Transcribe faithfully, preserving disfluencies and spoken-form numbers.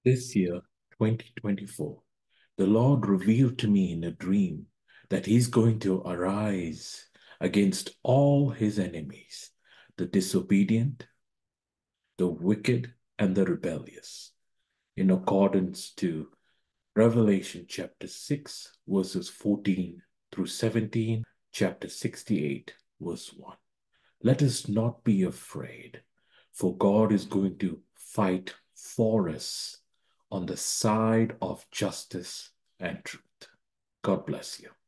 This year, twenty twenty-four, the Lord revealed to me in a dream that He's going to arise against all His enemies, the disobedient, the wicked, and the rebellious, in accordance to Revelation chapter six, verses fourteen through seventeen, chapter sixty-eight, verse one. Let us not be afraid, for God is going to fight for us on the side of justice and truth. God bless you.